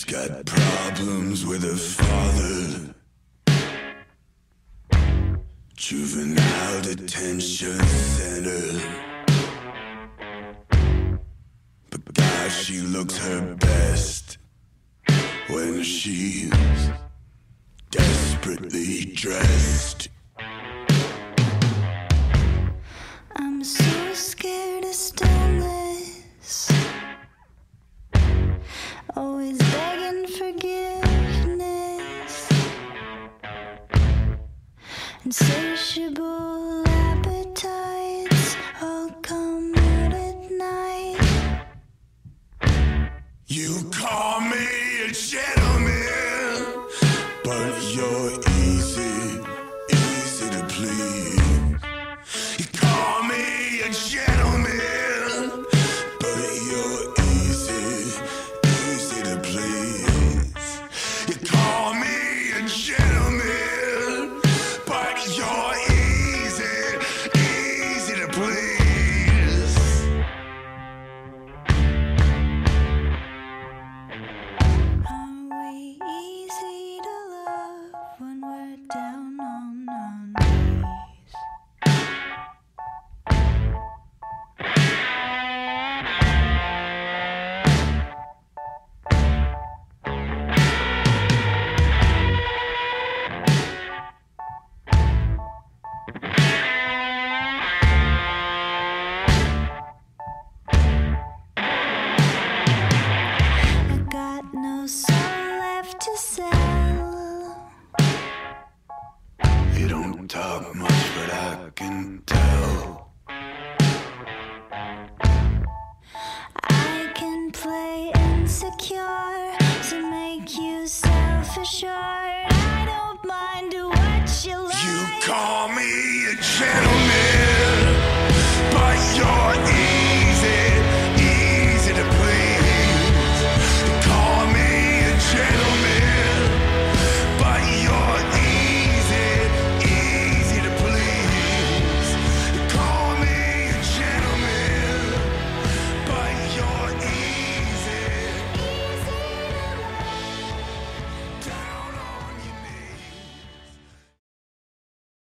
She's got problems with her father. Juvenile detention center. But God, she looks her best when she's desperately dressed. I'm so scared of stillness, always begging forgiveness. Insatiable appetites all come out at night. You call me a gentleman, but you're easy to please. You call me a gentleman, but you're easy to please. You call me a gentleman, but you're easy to please. Are we easy to love when we're down on our knees? I got no soul left to sell. You don't talk much, but I can tell. I can play insecure to make you self-assured. I don't mind what you like. You call me a gentleman.